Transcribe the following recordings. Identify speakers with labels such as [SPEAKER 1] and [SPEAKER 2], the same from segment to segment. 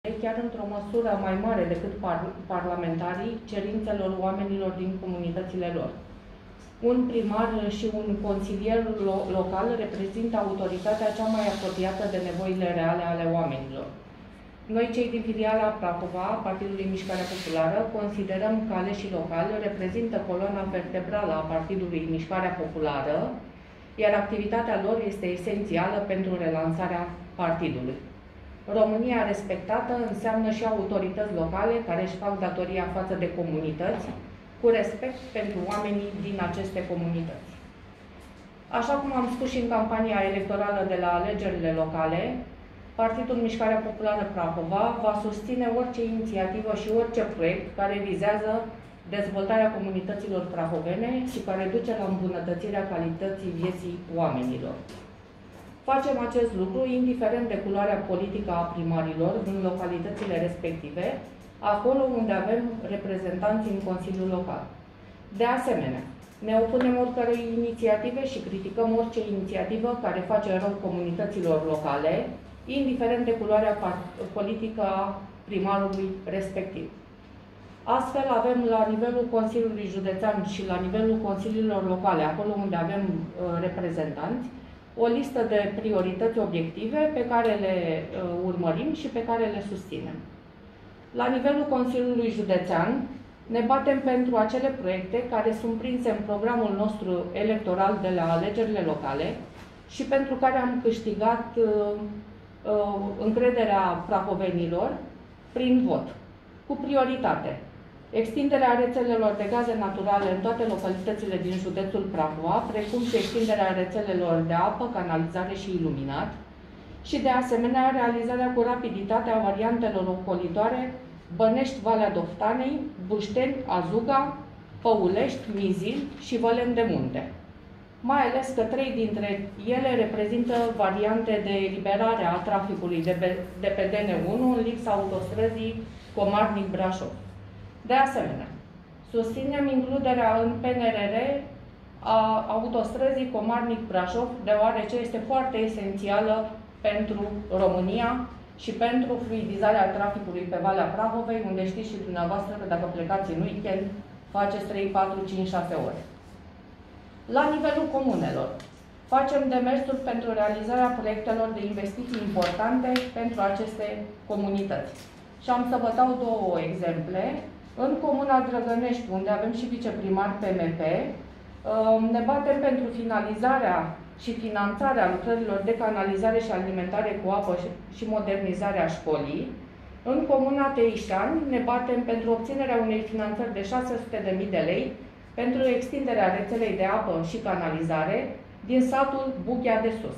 [SPEAKER 1] chiar într-o măsură mai mare decât parlamentarii, cerințelor oamenilor din comunitățile lor. Un primar și un consilier local reprezintă autoritatea cea mai apropiată de nevoile reale ale oamenilor. Noi, cei din filiala Prahova, Partidului Mișcarea Populară, considerăm că aleșii locali reprezintă coloana vertebrală a Partidului Mișcarea Populară, iar activitatea lor este esențială pentru relansarea partidului. România respectată înseamnă și autorități locale care își fac datoria față de comunități, cu respect pentru oamenii din aceste comunități. Așa cum am spus și în campania electorală de la alegerile locale, Partidul Mișcarea Populară Prahova va susține orice inițiativă și orice proiect care vizează dezvoltarea comunităților prahovene și care duce la îmbunătățirea calității vieții oamenilor. Facem acest lucru indiferent de culoarea politică a primarilor în localitățile respective, acolo unde avem reprezentanți în Consiliul Local. De asemenea, ne opunem oricărei inițiative și criticăm orice inițiativă care face rău comunităților locale, indiferent de culoarea politică a primarului respectiv. Astfel, avem la nivelul Consiliului Județean și la nivelul Consiliilor Locale, acolo unde avem reprezentanți, o listă de priorități obiective pe care le urmărim și pe care le susținem. La nivelul Consiliului Județean, ne batem pentru acele proiecte care sunt prinse în programul nostru electoral de la alegerile locale și pentru care am câștigat încrederea prahovenilor prin vot, cu prioritate. Extinderea rețelelor de gaze naturale în toate localitățile din județul Prahova, precum și extinderea rețelelor de apă, canalizare și iluminat, și de asemenea realizarea cu rapiditate a variantelor ocolitoare Bănești, Valea Doftanei, Bușteni, Azuga, Păulești, Mizil și Vălem de Munte. Mai ales că 3 dintre ele reprezintă variante de eliberare a traficului de pe DN1 în lipsa autostrăzii Comarnic-Brașov. De asemenea, susținem includerea în PNRR a autostrăzii Comarnic-Brașov, deoarece este foarte esențială pentru România și pentru fluidizarea traficului pe Valea Prahovei, unde știți și dumneavoastră că dacă plecați în weekend, faceți 3, 4, 5, 6 ore. La nivelul comunelor, facem demersuri pentru realizarea proiectelor de investiții importante pentru aceste comunități. Și am să vă dau 2 exemple. În comuna Drăgănești, unde avem și viceprimar PMP, ne batem pentru finalizarea și finanțarea lucrărilor de canalizare și alimentare cu apă și modernizarea școlii. În comuna Teișan ne batem pentru obținerea unei finanțări de 600.000 de lei pentru extinderea rețelei de apă și canalizare din satul Bughea de Sus.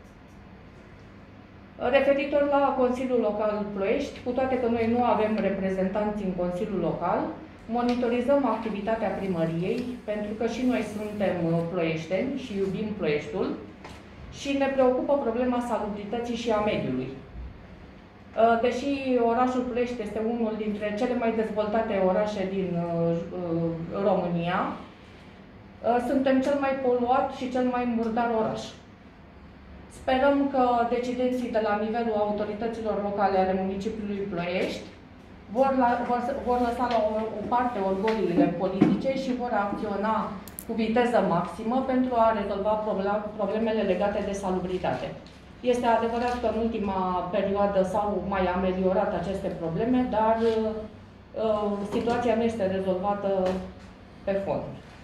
[SPEAKER 1] Referitor la Consiliul Local Ploiești, cu toate că noi nu avem reprezentanți în Consiliul Local, monitorizăm activitatea primăriei, pentru că și noi suntem ploieșteni și iubim Ploieștiul și ne preocupă problema salubrității și a mediului. Deși orașul Ploiești este unul dintre cele mai dezvoltate orașe din România, suntem cel mai poluat și cel mai murdar oraș. Sperăm că decidenții de la nivelul autorităților locale ale municipiului Ploiești vor lăsa la o parte orgoliile politice și vor acționa cu viteză maximă pentru a rezolva problemele legate de salubritate. Este adevărat că în ultima perioadă s-au mai ameliorat aceste probleme, dar situația nu este rezolvată pe fond.